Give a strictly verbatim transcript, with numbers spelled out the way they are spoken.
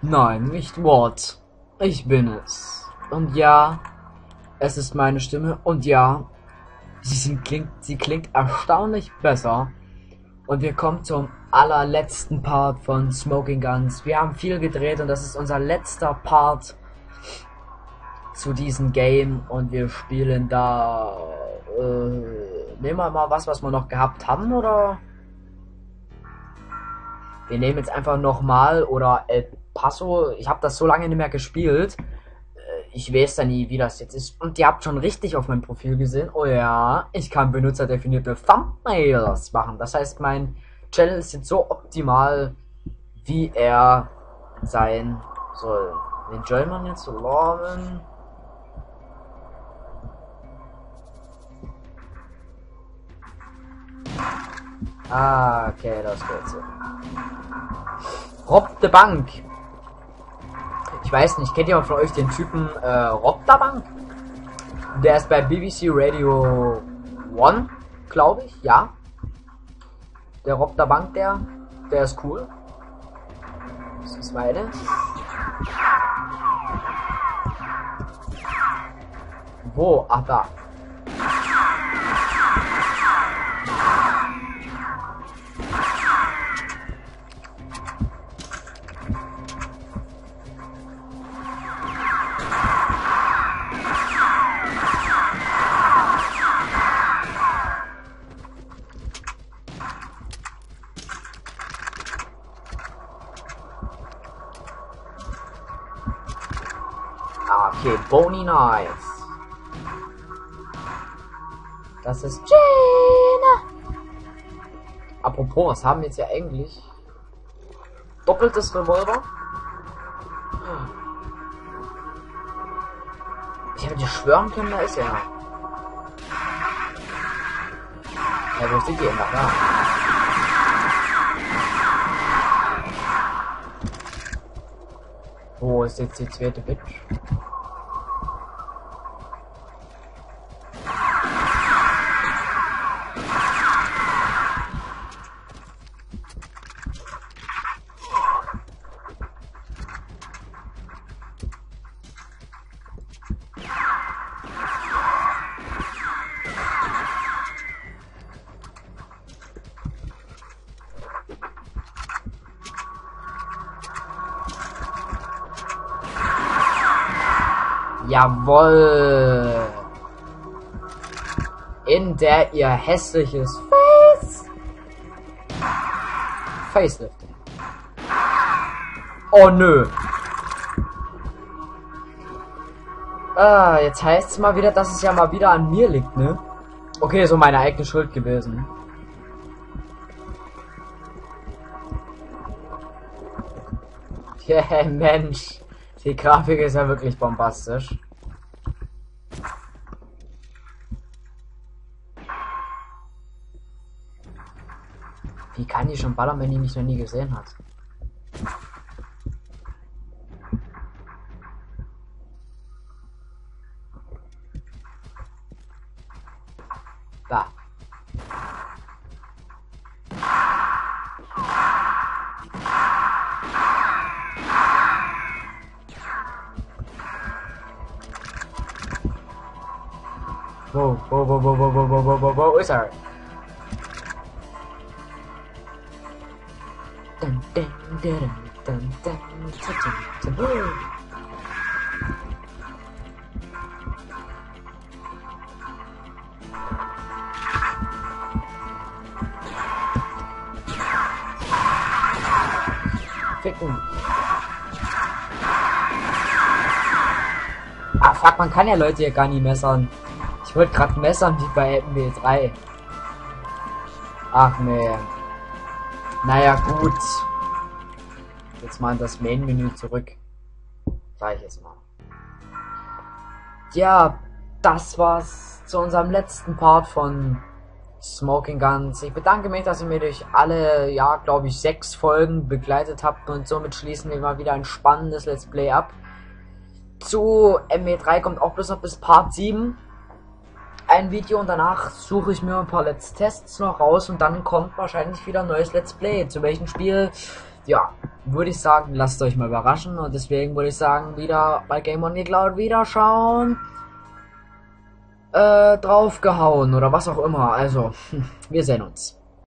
Nein, nicht Wort. Ich bin es. Und ja, es ist meine Stimme. Und ja, sie, sind, klingt, sie klingt erstaunlich besser. Und wir kommen zum allerletzten Part von Smoking Guns. Wir haben viel gedreht und das ist unser letzter Part zu diesem Game. Und wir spielen da... Äh, nehmen wir mal was, was wir noch gehabt haben, oder? Wir nehmen jetzt einfach nochmal, oder El Paso. Ich habe das so lange nicht mehr gespielt. Ich weiß ja nie, wie das jetzt ist. Und ihr habt schon richtig auf meinem Profil gesehen. Oh ja, ich kann benutzerdefinierte Thumbnails machen. Das heißt, mein Channel ist jetzt so optimal, wie er sein soll. Wen soll man jetzt so loben? Ah, okay, das geht so. Rob the Bank. Ich weiß nicht, kennt jemand von euch den Typen äh, Rob the Bank? Der ist bei B B C Radio One, glaube ich, ja. Der Rob the Bank, der, der ist cool. Das ist meine. Wo? Ach, da. Okay, Bony Knives. Das ist Gina. Apropos, was haben wir jetzt ja eigentlich? Doppeltes Revolver? Ich hätte schwören können, da ist er. Ja, wo sind die denn da? Wo ist jetzt die zweite Bitch? Jawohl! In der ihr hässliches Face Facelifting. Oh nö. Ah, jetzt heißt es mal wieder, dass es ja mal wieder an mir liegt, ne? Okay, so meine eigene Schuld gewesen. Yeah, Mensch. Die Grafik ist ja wirklich bombastisch. Wie kann die schon ballern, wenn die mich noch nie gesehen hat? Da. Wo, wo, wo, wo, wo, wo, wo, wo, wo, wo ist er? Dun, dun, dun, dun, dun, dun, dun, dun. Ficken. Ah, fuck, man kann ja Leute hier gar nicht messern. Ich wollte gerade messern wie bei M W drei. Ach nee. Naja, gut. Jetzt mal in das Main-Menü zurück. Sag ich jetzt mal. Ja, das war's zu unserem letzten Part von Smoking Guns. Ich bedanke mich, dass ihr mir durch alle, ja, glaube ich, sechs Folgen begleitet habt und somit schließen wir mal wieder ein spannendes Let's Play ab. Zu M W drei kommt auch bloß noch bis Part sieben ein Video und danach suche ich mir ein paar Let's Tests noch raus und dann kommt wahrscheinlich wieder ein neues Let's Play. Zu welchem Spiel ja, würde ich sagen, lasst euch mal überraschen. Und deswegen würde ich sagen, wieder bei Game on Cloud wieder schauen. Äh, draufgehauen oder was auch immer. Also, wir sehen uns.